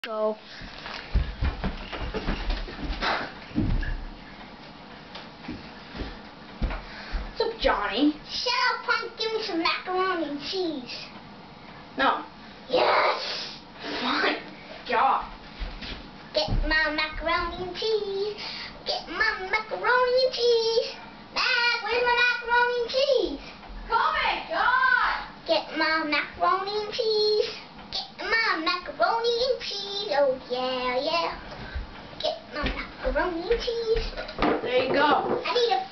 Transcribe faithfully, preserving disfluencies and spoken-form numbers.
Go. What's up, Johnny? Shut up, punk. Give me some macaroni and cheese. No. Yes. Fine. God. Get my macaroni and cheese. Get my macaroni and cheese. Mac, where's my macaroni and cheese? Coming, God. Get my macaroni and cheese. Get my macaroni and cheese. Oh yeah, yeah. Get my macaroni and cheese. There you go. I need a